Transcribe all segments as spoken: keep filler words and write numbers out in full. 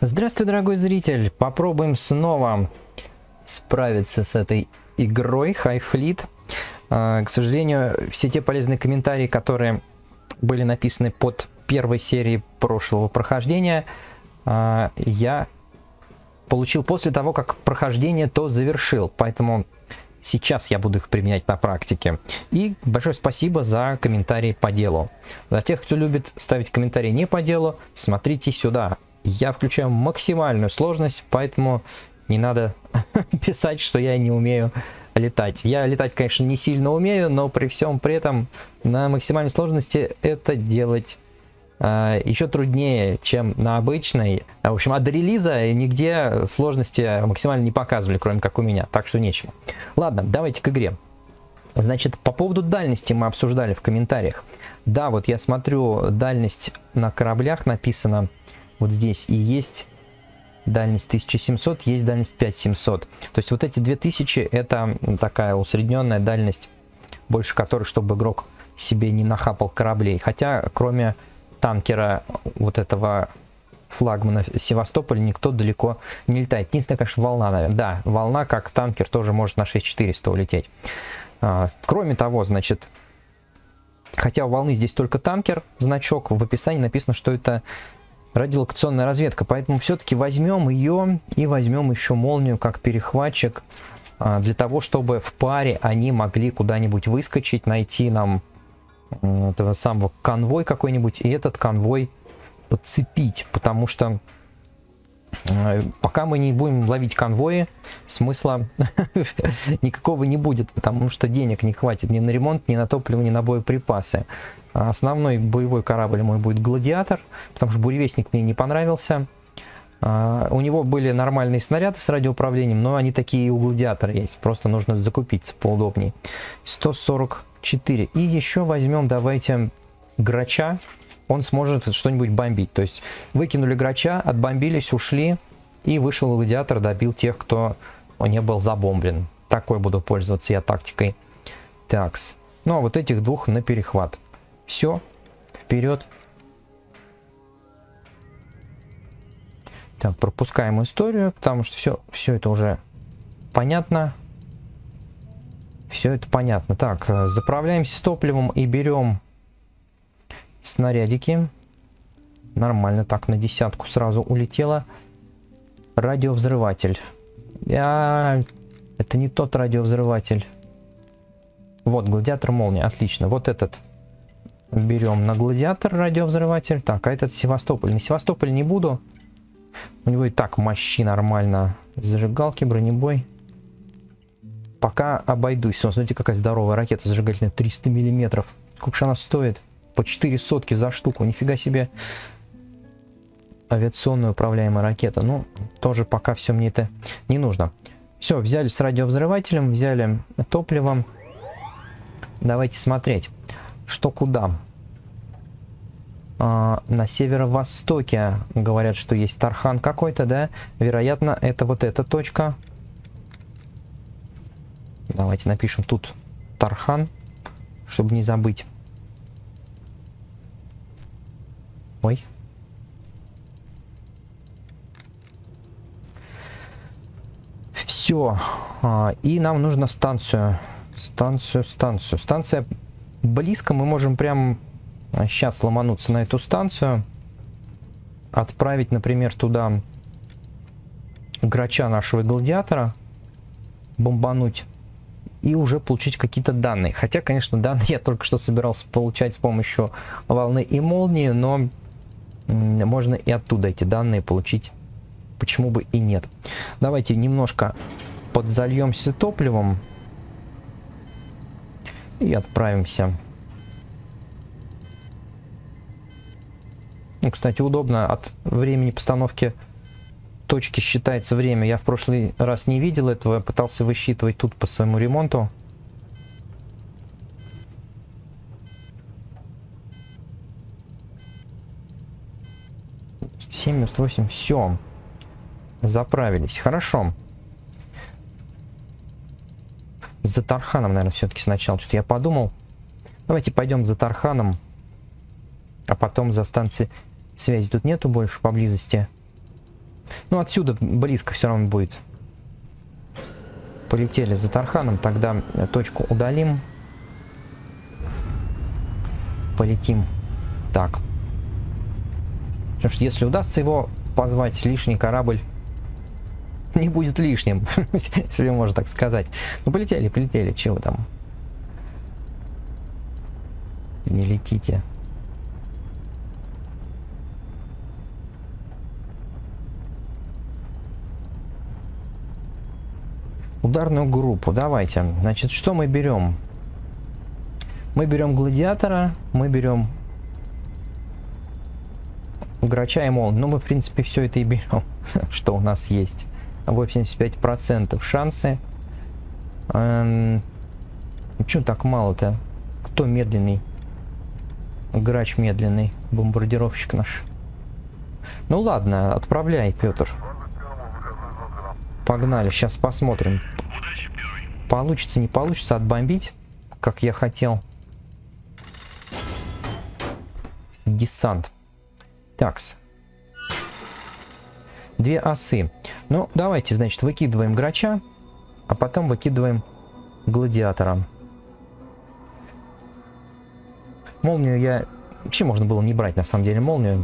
Здравствуй, дорогой зритель! Попробуем снова справиться с этой игрой Hive Fleet. К сожалению, все те полезные комментарии, которые были написаны под первой серией прошлого прохождения, я получил после того, как прохождение то завершил. Поэтому сейчас я буду их применять на практике. И большое спасибо за комментарии по делу. Для тех, кто любит ставить комментарии не по делу, смотрите сюда. Я включаю максимальную сложность, поэтому не надо писать, что я не умею летать. Я летать, конечно, не сильно умею, но при всем при этом на максимальной сложности это делать э, еще труднее, чем на обычной. В общем, от релиза нигде сложности максимально не показывали, кроме как у меня, так что нечего. Ладно, давайте к игре. Значит, по поводу дальности мы обсуждали в комментариях. Да, вот я смотрю, дальность на кораблях написана вот здесь, и есть дальность тысяча семьсот, есть дальность пять тысяч семьсот. То есть вот эти две тысячи это такая усредненная дальность, больше которой, чтобы игрок себе не нахапал кораблей. Хотя кроме танкера вот этого флагмана Севастополь никто далеко не летает. Единственное, конечно, волна, наверное. Да, волна как танкер тоже может на шесть тысяч четыреста улететь. А, кроме того, значит, хотя у волны здесь только танкер, значок, в описании написано, что это радиолокационная разведка, поэтому все-таки возьмем ее и возьмем еще молнию как перехватчик, для того, чтобы в паре они могли куда-нибудь выскочить, найти нам этого самого конвой какой-нибудь и этот конвой подцепить, потому что пока мы не будем ловить конвои, смысла никакого не будет, потому что денег не хватит ни на ремонт, ни на топливо, ни на боеприпасы. Основной боевой корабль мой будет Гладиатор, потому что буревестник мне не понравился. У него были нормальные снаряды с радиоуправлением, но они такие и у Гладиатора есть, просто нужно закупиться поудобнее. сто сорок четыре. И еще возьмем, давайте, Грача. Он сможет что-нибудь бомбить. То есть выкинули Грача, отбомбились, ушли, и вышел Гладиатор, добил тех, кто не был забомблен. Такой буду пользоваться я тактикой. Такс. Ну а вот этих двух на перехват. Все, вперед. Так, пропускаем историю, потому что все, все это уже понятно. Все это понятно. Так, заправляемся с топливом и берем снарядики. Нормально, так, на десятку сразу улетело. Радиовзрыватель. Я... Это не тот радиовзрыватель. Вот, Гладиатор, молния, отлично. Вот этот берем на Гладиатор радиовзрыватель. Так, а этот Севастополь. На Севастополь не буду. У него и так мощи нормально. Зажигалки, бронебой. Пока обойдусь. Смотрите, какая здоровая ракета зажигательная. триста миллиметров. Сколько же она стоит? По четыре сотки за штуку. Нифига себе. Авиационная управляемая ракета. Ну, тоже пока все мне это не нужно. Все, взяли с радиовзрывателем, взяли топливом. Давайте смотреть, что куда. А, на северо-востоке говорят, что есть Тархан какой-то, да? Вероятно, это вот эта точка. Давайте напишем тут Тархан, чтобы не забыть. Ой. Все. А, и нам нужно станцию. Станцию, станцию. Станция близко. Мы можем прям сейчас ломануться на эту станцию. Отправить, например, туда Грача нашего Гладиатора. Бомбануть. И уже получить какие-то данные. Хотя, конечно, данные я только что собирался получать с помощью волны и молнии. Но можно и оттуда эти данные получить. Почему бы и нет. Давайте немножко подзальемся топливом. И отправимся. Ну, кстати, удобно от времени постановки точки считается время. Я в прошлый раз не видел этого. Я пытался высчитывать тут по своему ремонту. семьдесят восемь. Все. Заправились. Хорошо. За Тарханом, наверное, все-таки сначала. Что-то я подумал. Давайте пойдем за Тарханом. А потом за станцией связи. Тут нету больше поблизости. Ну, отсюда близко все равно будет. Полетели за Тарханом, тогда точку удалим. Полетим. Так. Потому что если удастся его позвать, лишний корабль не будет лишним, если можно так сказать. Ну, полетели, полетели, чего вы там? Не летите. Ударную группу, давайте. Значит, что мы берем? Мы берем гладиатора, мы берем грача и молнию. Ну, мы, в принципе, все это и берем, что у нас есть. восемьдесят пять процентов шансы. Эм, Почему так мало-то? Кто медленный? Грач медленный, бомбардировщик наш. Ну ладно, отправляй, Петр. Погнали, сейчас посмотрим. Получится, не получится отбомбить, как я хотел. Десант. Такс. Две осы. Ну, давайте, значит, выкидываем грача, а потом выкидываем гладиатора. Молнию я... Вообще можно было не брать, на самом деле, молнию.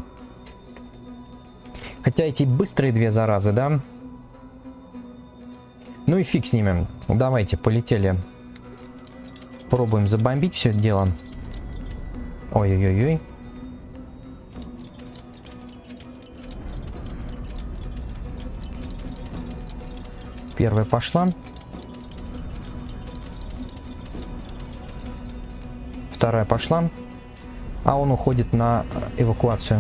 Хотя эти быстрые две заразы, да? Ну и фиг с ними. Давайте, полетели. Пробуем забомбить все это дело. Ой-ой-ой-ой. Первая пошла. Вторая пошла. А он уходит на эвакуацию.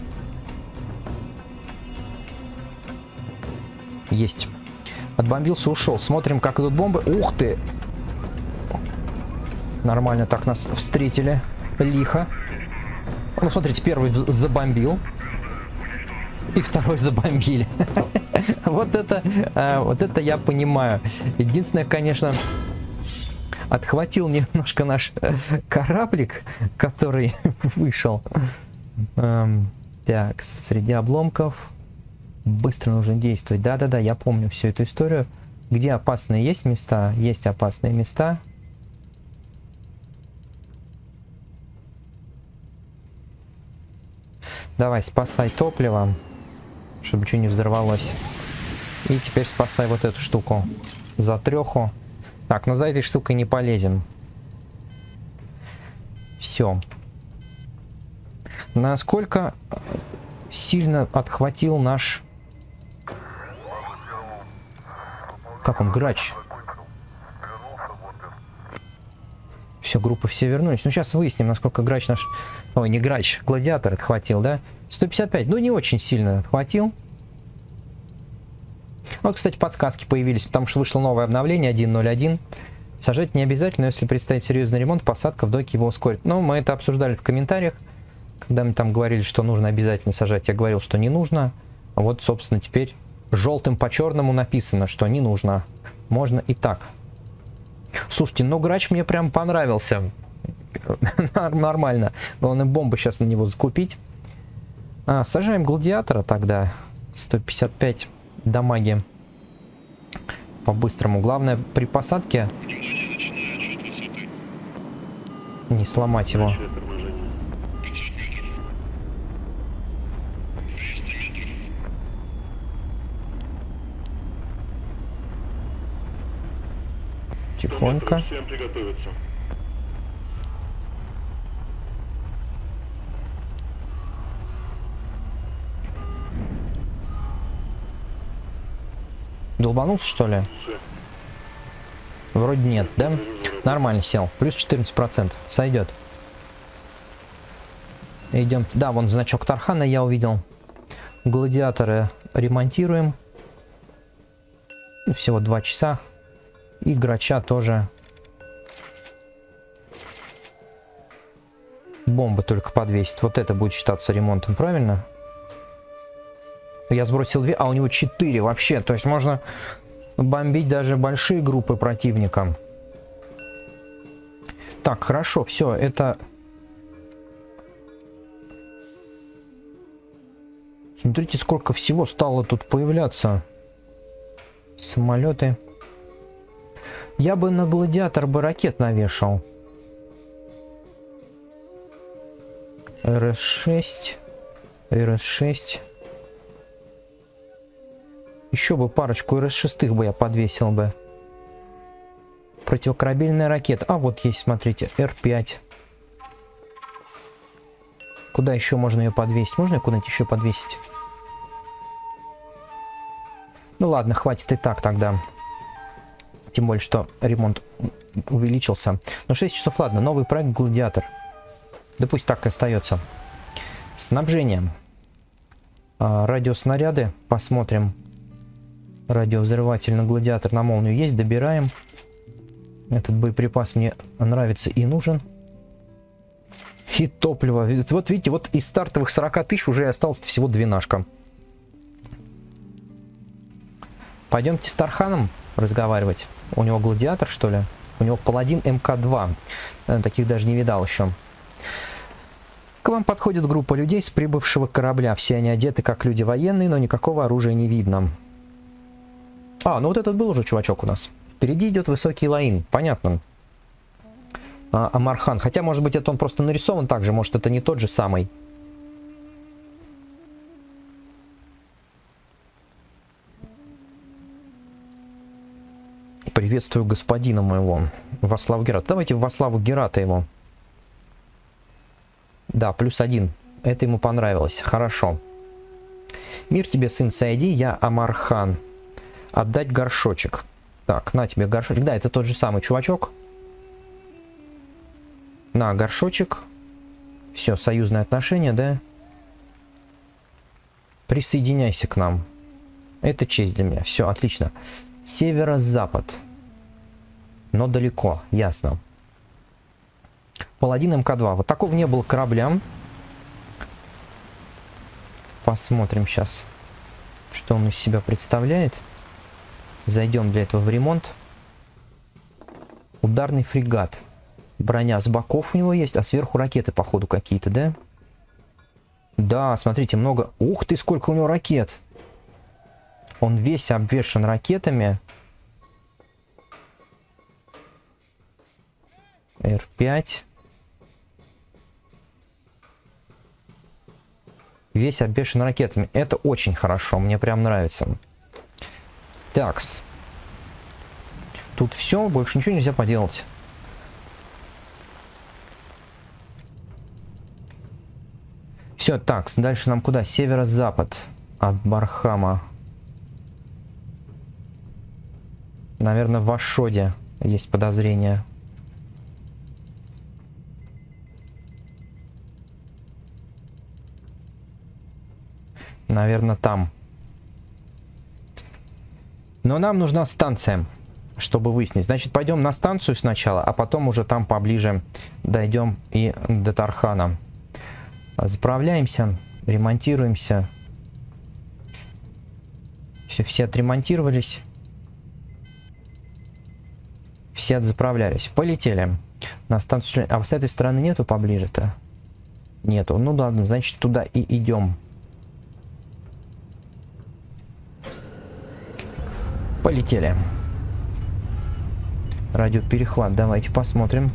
Есть. Отбомбился, ушел. Смотрим, как идут бомбы. Ух ты! Нормально так нас встретили. Лихо. Ну, смотрите, первый забомбил. И второй забомбили. Вот это, вот это я понимаю. Единственное, конечно, отхватил немножко наш кораблик, который вышел. Так, среди обломков. Быстро нужно действовать. Да-да-да, я помню всю эту историю. Где опасные есть места? Есть опасные места. Давай, спасай топливо, чтобы ничего не взорвалось. И теперь спасай вот эту штуку. За треху. Так, ну за этой штукой не полезем. Все. Насколько сильно отхватил наш... Как он, грач? Все, группы все вернулись. Ну, сейчас выясним, насколько грач наш... Ой, не грач, гладиатор отхватил, да? сто пятьдесят пять, ну, не очень сильно отхватил. Вот, кстати, подсказки появились, потому что вышло новое обновление один ноль один. Сажать не обязательно, если предстоит серьезный ремонт, посадка в доке его ускорит. Ну, мы это обсуждали в комментариях, когда мы там говорили, что нужно обязательно сажать. Я говорил, что не нужно. А вот, собственно, теперь желтым по черному написано, что не нужно. Можно и так. Слушайте, ну грач мне прям понравился. Нормально. Главное, бомбу сейчас на него закупить. А, сажаем гладиатора тогда. сто пятьдесят пять дамаги. По-быстрому. Главное, при посадке не сломать его. Тихонько. Всем приготовиться. Долбанулся, что ли? Вроде нет, да? Нормально сел. Плюс четырнадцать процентов. Сойдет. Идем. Да, вон значок Тархана я увидел. Гладиаторы ремонтируем. Всего два часа. И грача тоже. Бомбы только подвесить. Вот это будет считаться ремонтом, правильно? Я сбросил две, а у него четыре вообще. То есть можно бомбить даже большие группы противника. Так, хорошо, все, это... Смотрите, сколько всего стало тут появляться. Самолеты. Я бы на гладиатор бы ракет навешал. эр эс шесть. эр эс шесть. Еще бы парочку эр эс шесть бы я подвесил бы. Противокорабельная ракета. А вот есть, смотрите, эр пять. Куда еще можно ее подвесить? Можно ее куда-нибудь еще подвесить? Ну ладно, хватит и так тогда. Тем более, что ремонт увеличился. Ну, шесть часов, ладно. Новый проект «Гладиатор». Да пусть так и остается. Снабжение. А, радиоснаряды. Посмотрим. Радиовзрыватель на «Гладиатор» на молнию есть. Добираем. Этот боеприпас мне нравится и нужен. И топливо. Вот видите, вот из стартовых сорока тысяч уже осталось всего двенашка. Пойдемте с Тарханом разговаривать. У него гладиатор, что ли? У него паладин эм ка два. Таких даже не видал еще. К вам подходит группа людей с прибывшего корабля. Все они одеты как люди военные, но никакого оружия не видно. А, ну вот этот был уже чувачок у нас. Впереди идет высокий Лаин. Понятно. А, Амархан. Хотя, может быть, это он просто нарисован так же. Может, это не тот же самый. Приветствую господина моего. Во славу Герата. Давайте во славу Герата его. Да, плюс один. Это ему понравилось. Хорошо. Мир тебе, сын Сайди, я Амархан. Отдать горшочек. Так, на тебе горшочек. Да, это тот же самый чувачок. На, горшочек. Все, союзные отношения, да? Присоединяйся к нам. Это честь для меня. Все, отлично. Северо-запад. Но далеко, ясно. Паладин эм ка два. Вот такого не было корабля. Посмотрим сейчас, что он из себя представляет. Зайдем для этого в ремонт. Ударный фрегат. Броня с боков у него есть, а сверху ракеты, походу, какие-то, да? Да, смотрите, много... Ух ты, сколько у него ракет! Он весь обвешан ракетами. эр пять. Весь обвешан ракетами. Это очень хорошо, мне прям нравится. Такс. Тут все, больше ничего нельзя поделать. Все, такс. Дальше нам куда? Северо-запад от Бархама. Наверное, в Ашоде есть подозрение. Наверное, там. Но нам нужна станция, чтобы выяснить. Значит, пойдем на станцию сначала, а потом уже там поближе дойдем и до Тархана. Заправляемся, ремонтируемся. Все, все отремонтировались. Все отзаправлялись. Полетели на станцию. А с этой стороны нету поближе-то? Нету. Ну ладно, значит, туда и идем. Полетели. Радиоперехват. Давайте посмотрим.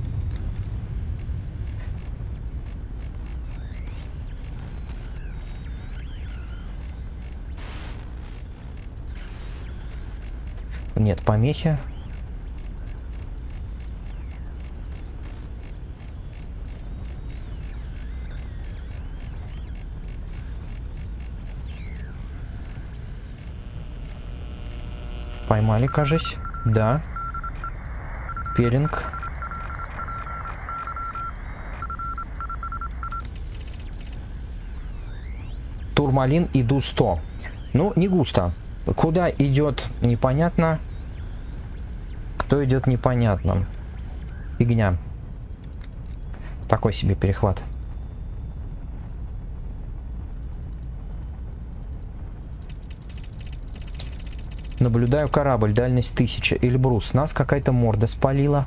Нет помехи. Поймали, кажись. Да. Пелинг. Турмалин, иду сто. Ну, не густо. Куда идет, непонятно. Кто идет, непонятно. Фигня. Такой себе перехват. Наблюдаю корабль, дальность тысяча. Эльбрус. Нас какая-то морда спалила.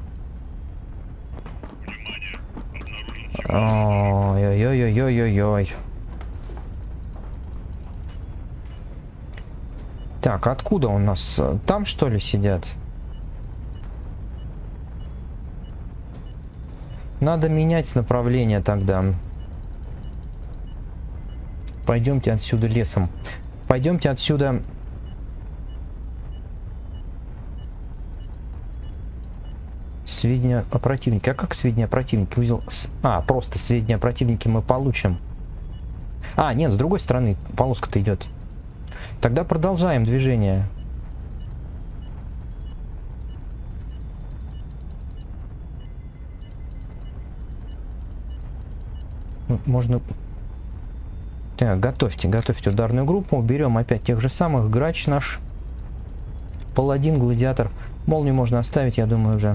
Ой-ой-ой-ой-ой-ой. Так, откуда у нас? Там, что ли, сидят? Надо менять направление тогда. Пойдемте отсюда лесом. Пойдемте отсюда... Сведения о противнике. А как сведения о противнике? Узел... А, просто сведения о противнике мы получим. А, нет, с другой стороны полоска-то идет. Тогда продолжаем движение. Можно... Так, готовьте, готовьте ударную группу. Берем опять тех же самых. Грач наш. Паладин, гладиатор. Молнию можно оставить, я думаю, уже.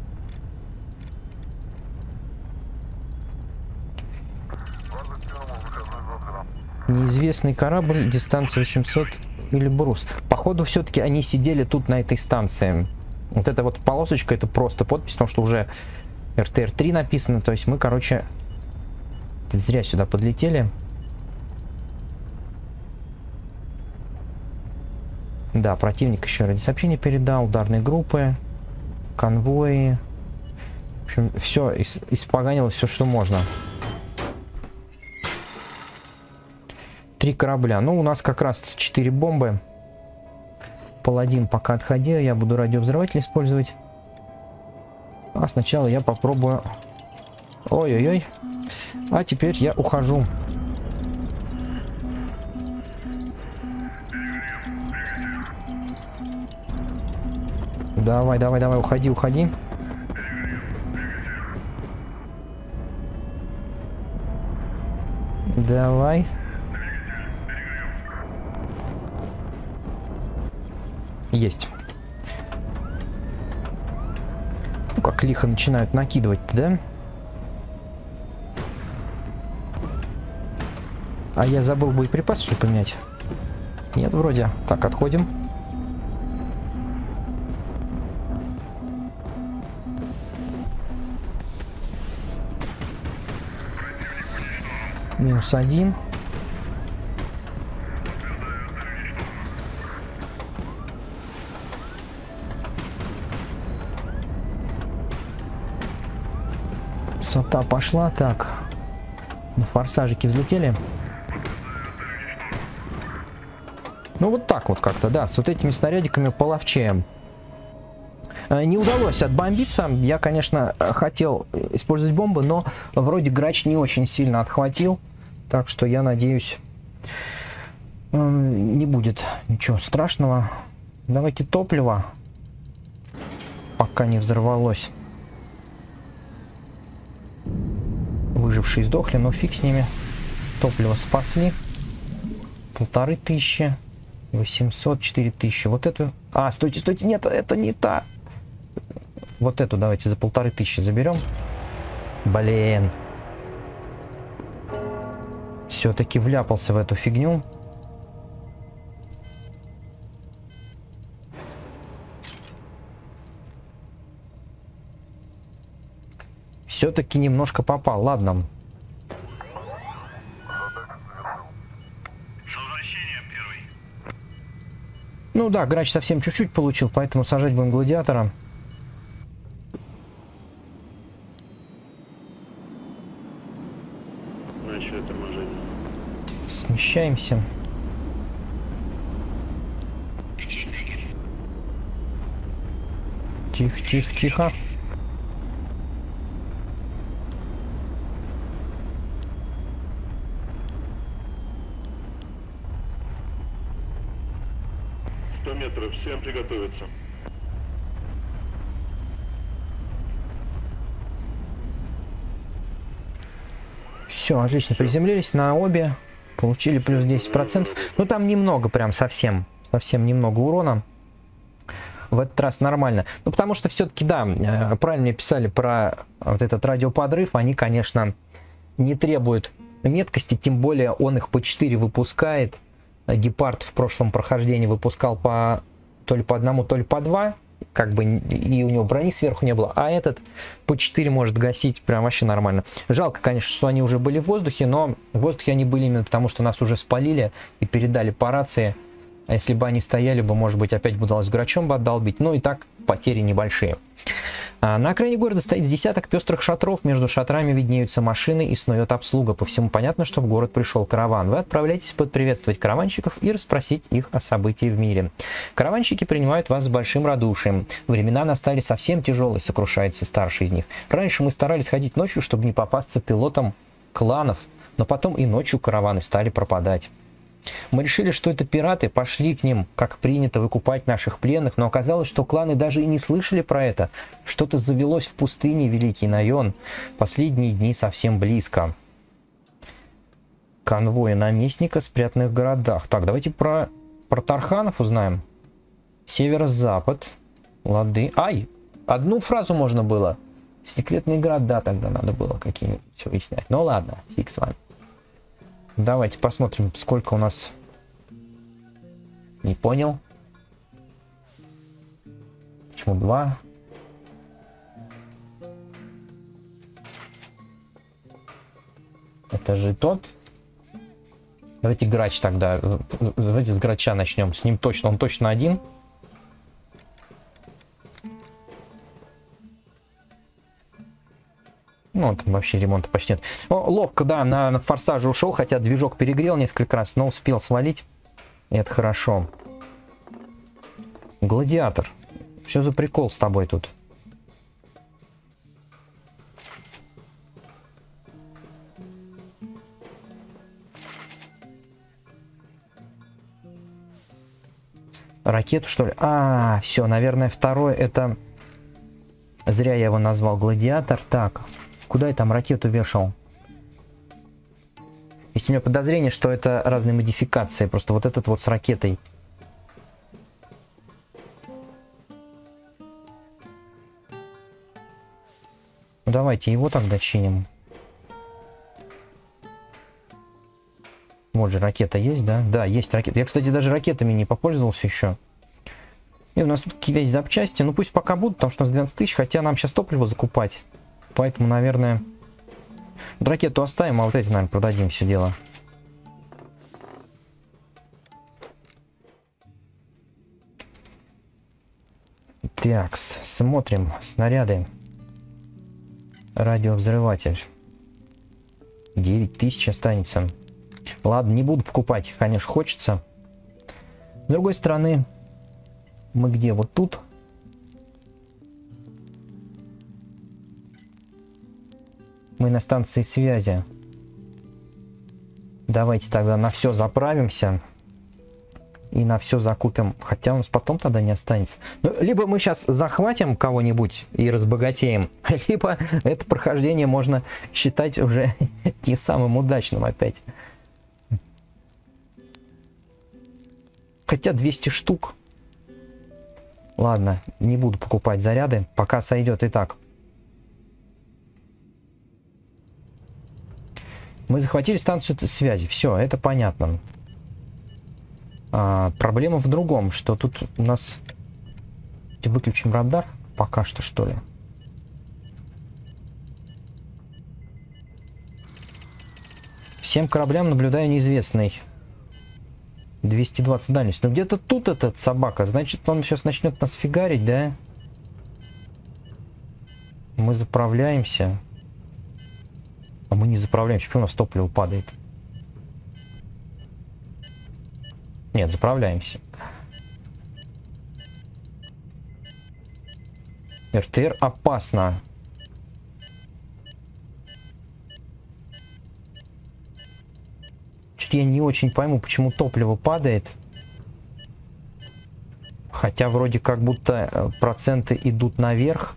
Неизвестный корабль, дистанция восемьсот или брус. Походу, все-таки они сидели тут на этой станции. Вот эта вот полосочка, это просто подпись, потому что уже эр тэ эр три написано. То есть мы, короче, зря сюда подлетели. Да, противник еще радиосообщение передал, ударные группы, конвои. В общем, все испоганилось, все, что можно. Три корабля. Ну, у нас как раз четыре бомбы. Паладин пока отходи, я буду радиовзрыватель использовать. А сначала я попробую... Ой-ой-ой. А теперь я ухожу. Давай, давай, давай, уходи, уходи. Давай. Есть. Ну, как лихо начинают накидывать-то, да? А я забыл боеприпас, что ли, поменять? Нет, вроде. Так, отходим. Минус один. Высота пошла. Так. На форсажики взлетели. Ну вот так вот как-то, да. С вот этими снарядиками половчее. Не удалось отбомбиться. Я, конечно, хотел использовать бомбы, но вроде грач не очень сильно отхватил. Так что я надеюсь, не будет ничего страшного. Давайте топливо. Пока не взорвалось. Выжившие сдохли, но фиг с ними. Топливо спасли. Полторы тысячи. восемьсот, четыре тысячи. Вот эту... А, стойте, стойте. Нет, это не та. Вот эту давайте за полторы тысячи заберем. Блин. Все-таки вляпался в эту фигню. Все-таки немножко попал. Ладно. Ну да, грач совсем чуть-чуть получил, поэтому сажать будем гладиатора. Смещаемся. Тихо, тихо, тихо. сто метров, всем приготовиться. Все, отлично, приземлились на обе. Получили плюс десять процентов. Ну там немного, прям совсем. Совсем немного урона. В этот раз нормально. Ну потому что все-таки, да, правильно писали про вот этот радиоподрыв. Они, конечно, не требуют меткости. Тем более он их по четыре выпускает. Гепард в прошлом прохождении выпускал по то ли по одному, то ли по два. Как бы и у него брони сверху не было. А этот по четыре может гасить прям вообще нормально. Жалко, конечно, что они уже были в воздухе, но в воздухе они были именно потому, что нас уже спалили и передали по рации А если бы они стояли бы, может быть, опять бы удалось грачом бы отдолбить. Ну и так потери небольшие. А на окраине города стоит десяток пестрых шатров. Между шатрами виднеются машины и снует обслуга. По всему понятно, что в город пришел караван. Вы отправляетесь подприветствовать караванщиков и расспросить их о событии в мире. Караванщики принимают вас с большим радушием. Времена настали совсем тяжелые, сокрушается старший из них. Раньше мы старались ходить ночью, чтобы не попасться пилотам кланов. Но потом и ночью караваны стали пропадать. Мы решили, что это пираты, пошли к ним, как принято, выкупать наших пленных, но оказалось, что кланы даже и не слышали про это. Что-то завелось в пустыне, Великий Найон. Последние дни совсем близко. Конвои наместника, спрятанных в городах. Так, давайте про, про Тарханов узнаем. Северо-запад. Лады. Ай! Одну фразу можно было. Секретные города тогда надо было какие-нибудь все выяснять. Ну ладно, фиг с вами. Давайте посмотрим, сколько у нас... Не понял. Почему два? Это же тот. Давайте грач тогда. Давайте с грача начнем. С ним точно. Он точно один. Ну, там вообще ремонта почти нет. О, ловко, да, на, на форсаже ушел, хотя движок перегрел несколько раз, но успел свалить. И это хорошо. Гладиатор. Что за прикол с тобой тут? Ракету, что ли? А, все, наверное, второе это... Зря я его назвал гладиатор. Так, куда я там ракету вешал? Есть у меня подозрение, что это разные модификации. Просто вот этот вот с ракетой. Ну, давайте его тогда чиним. Вот же ракета есть, да? Да, есть ракета. Я, кстати, даже ракетами не попользовался еще. И у нас тут какие-то есть запчасти. Ну пусть пока будут, потому что у нас двенадцать тысяч. Хотя нам сейчас топливо закупать. Поэтому, наверное, ракету оставим, а вот эти, наверное, продадим все дело. Так, смотрим. Снаряды. Радиовзрыватель. девять тысяч останется. Ладно, не буду покупать. Конечно, хочется. С другой стороны... Мы где? Вот тут? Мы на станции связи. Давайте тогда на все заправимся. И на все закупим. Хотя у нас потом тогда не останется. Ну, либо мы сейчас захватим кого-нибудь и разбогатеем. Либо это прохождение можно считать уже не самым удачным опять. Хотя двести штук. Ладно, не буду покупать заряды, пока сойдет и так. Мы захватили станцию связи. Все, это понятно. А, проблема в другом, что тут у нас... Выключим радар пока что, что ли. Всем кораблям наблюдаю неизвестный. двести двадцать дальность. Ну где-то тут этот собака. Значит, он сейчас начнет нас фигарить, да? Мы заправляемся. А мы не заправляемся. Почему у нас топливо падает? Нет, заправляемся. эр тэ эр опасно. Что-то я не очень пойму, почему топливо падает. Хотя вроде как будто проценты идут наверх.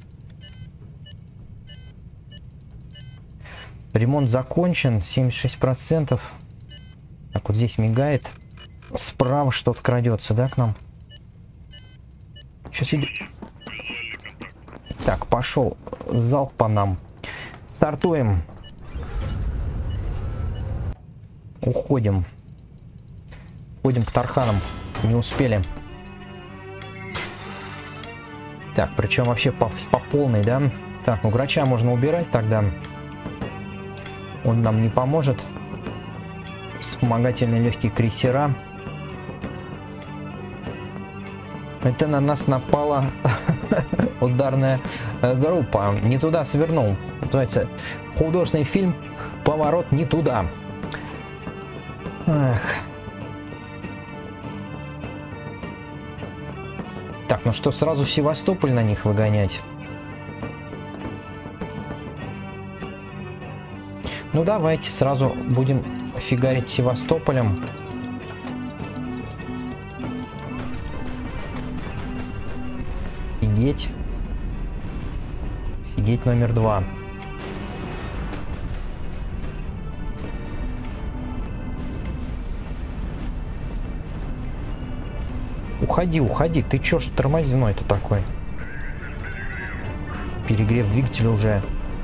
Ремонт закончен. семьдесят шесть процентов. Так, вот здесь мигает. Справа что-то крадется, да, к нам? Сейчас идет. Так, пошел залп по нам. Стартуем. Уходим. Уходим к Тарханам. Не успели. Так, причем вообще по, по полной, да? Так, ну грача можно убирать тогда. Он нам не поможет. Вспомогательные легкие крейсера. Это на нас напала ударная группа. Не туда свернул. Называется художественный фильм «Поворот не туда». Эх. Так, ну что, сразу Севастополь на них выгонять? Ну давайте сразу будем фигарить Севастополем. Офигеть. Офигеть номер два. Уходи, уходи. Ты чё ж тормозной-то такой? Перегрев двигателя уже.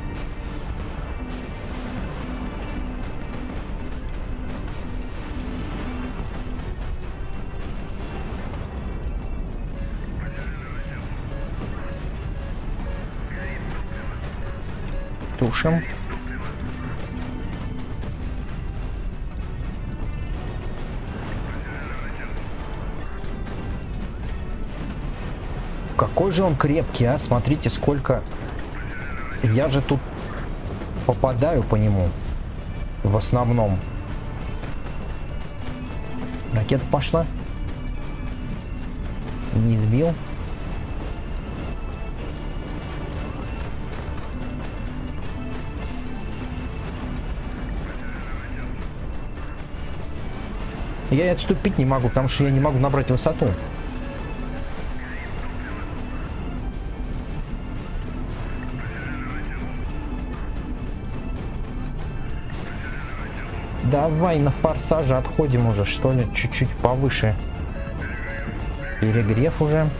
Тушим. Какой же он крепкий, а? Смотрите, сколько... Я же тут попадаю по нему. В основном. Ракета пошла. Не сбил. Я и отступить не могу, потому что я не могу набрать высоту. Давай на форсаже отходим уже, что ли, чуть-чуть повыше. Перегрев уже.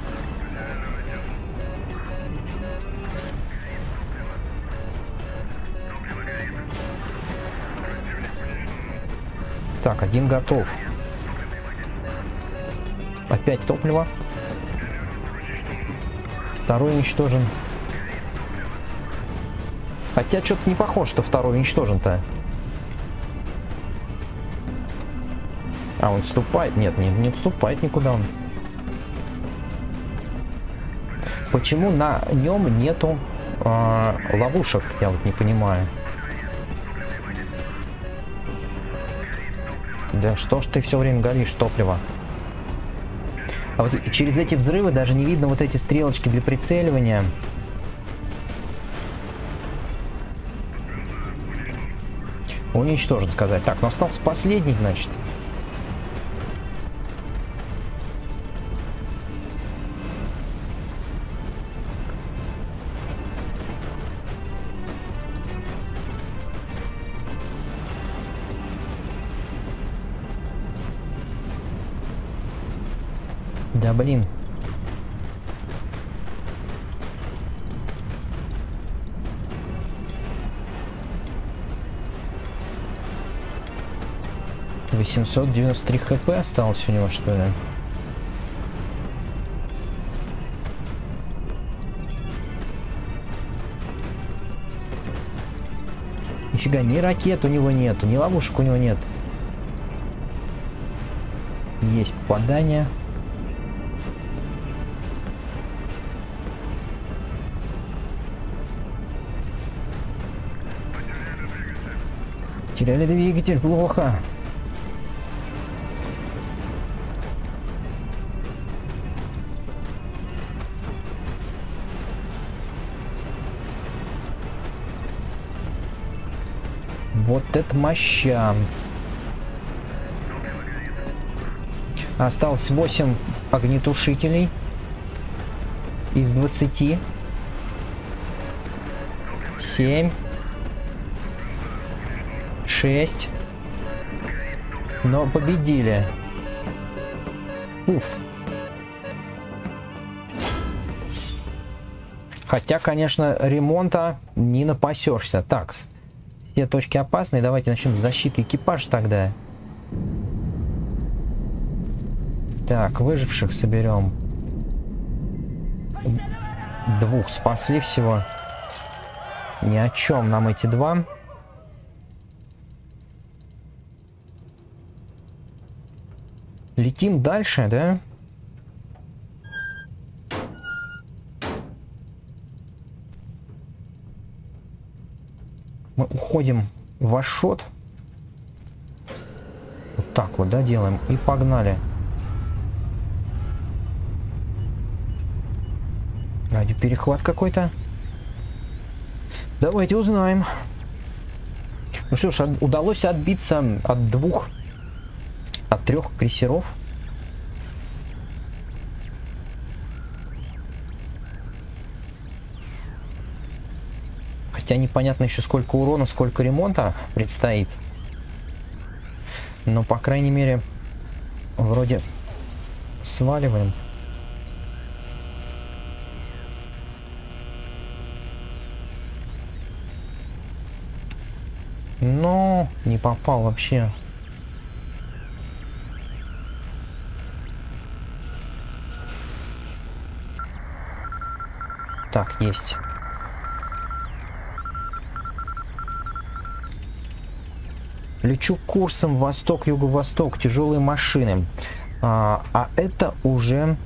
Так, один готов. Опять топливо. Второй уничтожен. Хотя что-то не похоже, что второй уничтожен-то. А, он отступает? Нет, не, не отступает никуда он. Почему на нем нету э, ловушек? Я вот не понимаю. Да что ж ты все время горишь, топливо? А вот через эти взрывы даже не видно вот эти стрелочки для прицеливания. Уничтожен, сказать. Так, ну остался последний, значит. Да блин. восемьсот девяносто три хп осталось у него, что ли? Нифига, ни ракет у него нет, ни ловушек у него нет. Есть попадание. Теряли двигатель, плохо. Вот это моща. Осталось восемь огнетушителей из двадцати. семь. шесть. Но победили. Уф. Хотя, конечно, ремонта не напасешься. Так, все точки опасные. Давайте начнем с защиты экипажа тогда. Так, выживших соберем. Двух спасли всего. Ни о чем нам эти два. Летим дальше, да? Мы уходим в Ашот. Вот так вот, да, делаем. И погнали. Радиоперехват какой-то. Давайте узнаем. Ну что ж, от, удалось отбиться от двух, от трех крейсеров. Хотя непонятно еще сколько урона, сколько ремонта предстоит. Но, по крайней мере, вроде сваливаем. Но не попал вообще. Так, есть. Лечу курсом восток-юго-восток, тяжелые машины. А, а это уже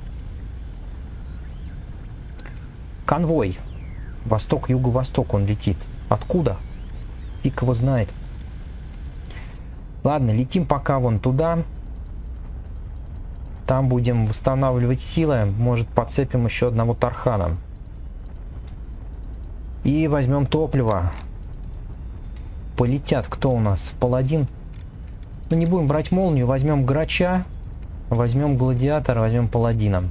конвой. Восток-юго-восток он летит. Откуда? Фиг его знает. Ладно, летим пока вон туда. Там будем восстанавливать силы. Может, подцепим еще одного Тархана. И возьмем топливо. Полетят. Кто у нас? Паладин. Ну, не будем брать молнию. Возьмем Грача. Возьмем Гладиатора. Возьмем Паладина.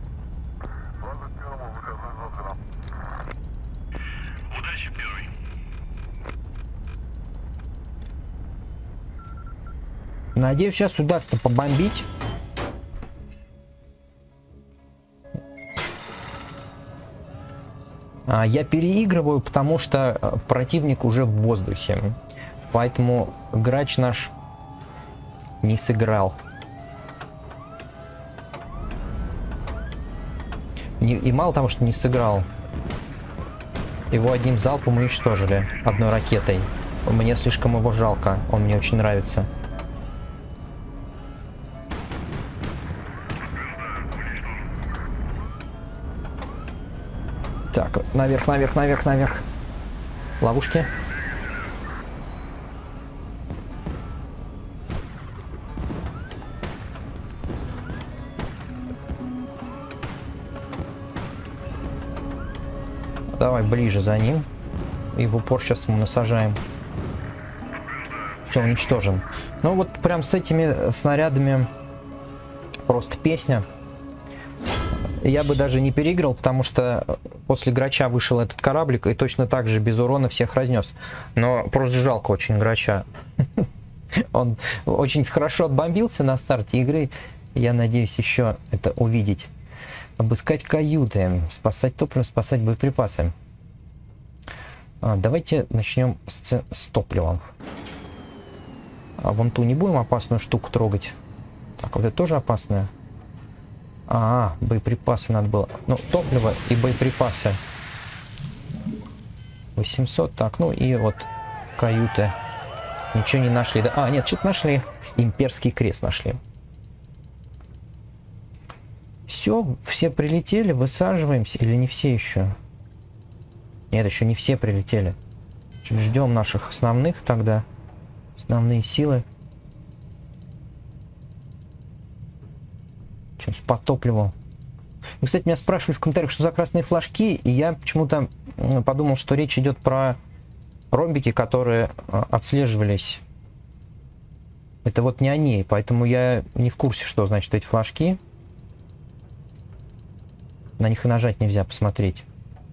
Удачи, первый. Надеюсь, сейчас удастся побомбить. Я переигрываю, потому что противник уже в воздухе. Поэтому Грач наш не сыграл. Не, и мало того, что не сыграл, его одним залпом уничтожили. Одной ракетой. Мне слишком его жалко. Он мне очень нравится. Так, наверх, наверх, наверх, наверх. Ловушки. Давай ближе за ним. И в упор сейчас ему насажаем. Все, уничтожен. Ну вот прям с этими снарядами просто песня. Я бы даже не переиграл, потому что после Грача вышел этот кораблик и точно так же без урона всех разнес. Но просто жалко очень Грача. Он очень хорошо отбомбился на старте игры. Я надеюсь еще это увидеть. Обыскать каюты, спасать топливо, спасать боеприпасы. А, давайте начнем с, с топливом. А вон ту не будем опасную штуку трогать. Так, вот это тоже опасная. А, боеприпасы надо было. Ну, топливо и боеприпасы. восемьсот. Так, ну и вот каюты. Ничего не нашли. Да? А, нет, что-то нашли. Имперский крест нашли. Все, все прилетели, высаживаемся. Или не все еще? Нет, еще не все прилетели. Ждем наших основных тогда. Основные силы. Сейчас по топливу. Вы, кстати, меня спрашивали в комментариях, что за красные флажки, и я почему-то подумал, что речь идет про ромбики, которые отслеживались. Это вот не они, поэтому я не в курсе, что значит эти флажки. На них и нажать нельзя посмотреть.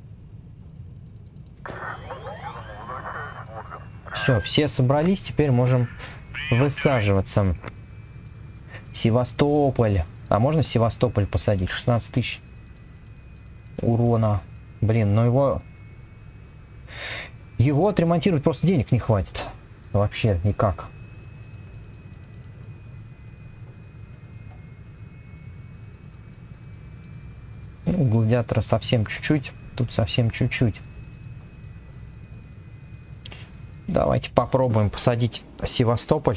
Все, все собрались, теперь можем высаживаться. Севастополь. А можно Севастополь посадить? шестнадцать тысяч урона. Блин, но его... Его отремонтировать просто денег не хватит. Вообще никак. Ну, Гладиатора совсем чуть-чуть. Тут совсем чуть-чуть. Давайте попробуем посадить Севастополь.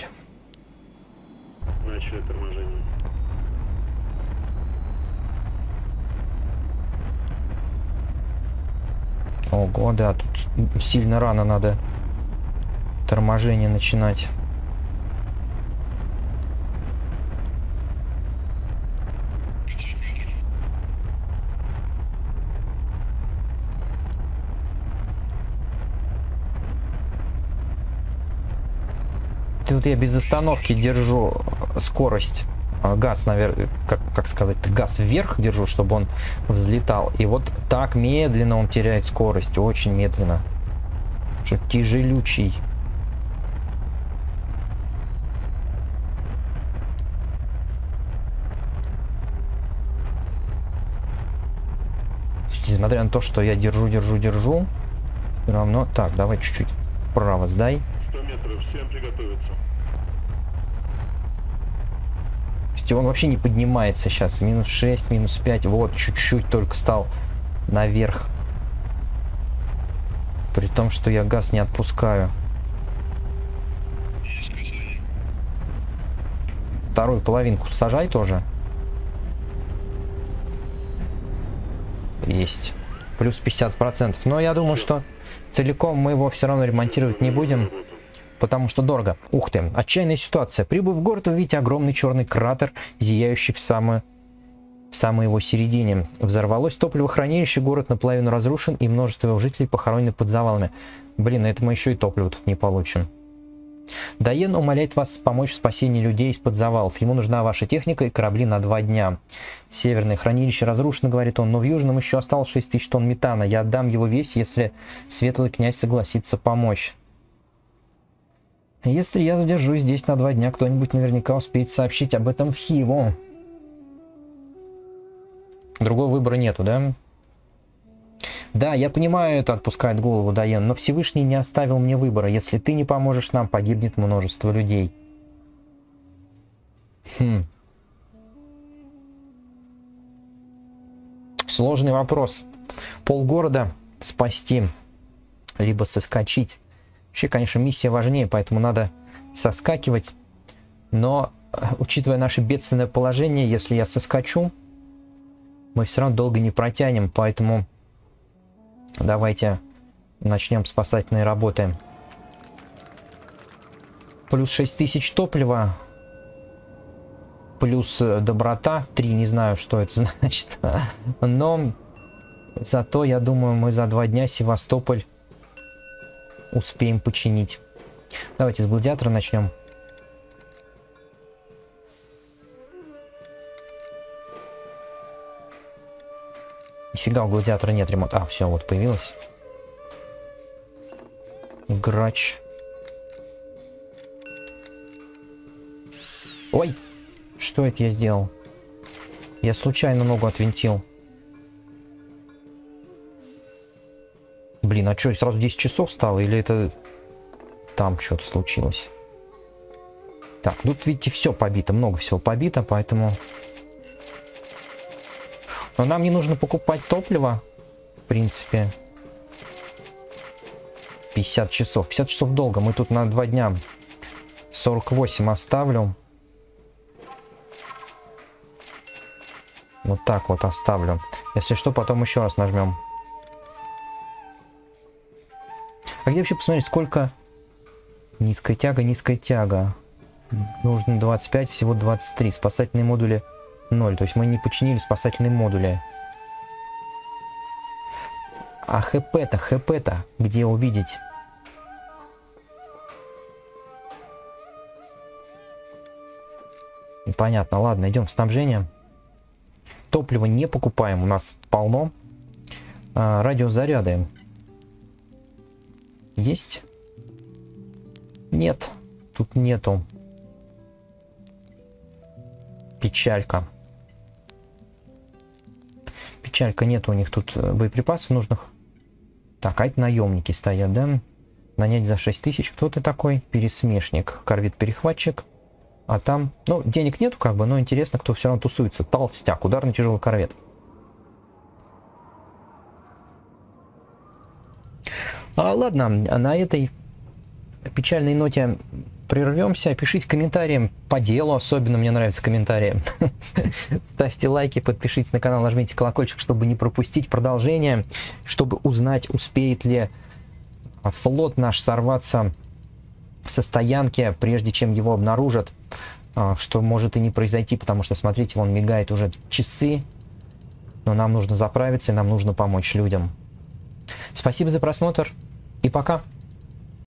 Начали торможение. Ого, да, тут сильно рано надо торможение начинать. Тут я без остановки держу скорость, газ, наверное, как, как сказать, газ вверх держу, чтобы он взлетал. И вот так медленно он теряет скорость, очень медленно. Что тяжелючий. Несмотря на то, что я держу, держу, держу, все равно... Так, давай чуть-чуть вправо сдай. сто метров, всем приготовиться. Он вообще не поднимается сейчас. Минус шесть, минус пять. Вот, чуть-чуть только стал наверх. При том, что я газ не отпускаю. Вторую половинку сажай тоже. Есть. Плюс пятьдесят процентов. Но я думаю, что целиком мы его все равно ремонтировать не будем. Потому что дорого. Ух ты, отчаянная ситуация. Прибыв в город, вы видите огромный черный кратер, зияющий в самой, в самой его середине. Взорвалось топливохранилище, город наполовину разрушен, и множество его жителей похоронены под завалами. Блин, это мы еще и топливо тут не получим. Дайен умоляет вас помочь в спасении людей из-под завалов. Ему нужна ваша техника и корабли на два дня. Северное хранилище разрушено, говорит он, но в южном еще осталось шесть тысяч тонн метана. Я отдам его весь, если светлый князь согласится помочь. Если я задержусь здесь на два дня, кто-нибудь наверняка успеет сообщить об этом в Хиву. Другого выбора нету, да? Да, я понимаю, это отпускает голову Дайен, но Всевышний не оставил мне выбора. Если ты не поможешь нам, погибнет множество людей. Хм. Сложный вопрос. Полгорода спасти, либо соскочить. Вообще, конечно, миссия важнее, поэтому надо соскакивать. Но, учитывая наше бедственное положение, если я соскочу, мы все равно долго не протянем. Поэтому давайте начнем спасательные работы. Плюс шесть тысяч топлива. Плюс доброта. три, не знаю, что это значит. Но зато, я думаю, мы за два дня Севастополь успеем починить. Давайте с гладиатора начнем. Нифига, у гладиатора нет ремонта. А, все, вот появилось. Грач. Ой! Что это я сделал? Я случайно ногу отвинтил. Блин, а что, сразу десять часов стало? Или это там что-то случилось? Так, тут, видите, все побито. Много всего побито, поэтому... Но нам не нужно покупать топливо, в принципе. пятьдесят часов. пятьдесят часов долго. Мы тут на два дня. сорок восемь оставлю. Вот так вот оставлю. Если что, потом еще раз нажмем. А где вообще посмотреть, сколько? Низкая тяга, низкая тяга. Нужно двадцать пять, всего двадцать три. Спасательные модули ноль. То есть мы не починили спасательные модули. А ХП-то, ХП-то где увидеть? Непонятно. Ладно, идем в снабжение. Топливо не покупаем, у нас полно. А, радиозаряды. Есть? Нет, тут нету. Печалька. Печалька, нет у них тут боеприпасов нужных. Так, а это наемники стоят, да? Нанять за шесть тысяч. Кто ты такой? Пересмешник. Корвет-перехватчик. А там, ну, денег нету как бы, но интересно, кто все равно тусуется. Толстяк, ударный тяжелый корвет. А, ладно, на этой печальной ноте прервемся. Пишите комментарии по делу, особенно мне нравятся комментарии. Ставьте лайки, подпишитесь на канал, нажмите колокольчик, чтобы не пропустить продолжение, чтобы узнать, успеет ли флот наш сорваться со стоянки, прежде чем его обнаружат, что может и не произойти, потому что, смотрите, вон мигает уже часы, но нам нужно заправиться, и нам нужно помочь людям. Спасибо за просмотр, и пока!